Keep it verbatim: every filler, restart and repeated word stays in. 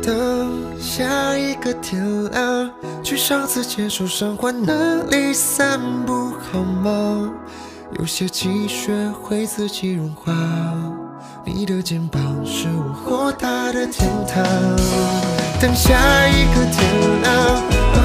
等下一个天亮，去上次接受伤患那里散步好吗？有些积雪会自己融化，你的肩膀是我豁达的天堂。等下一个天亮。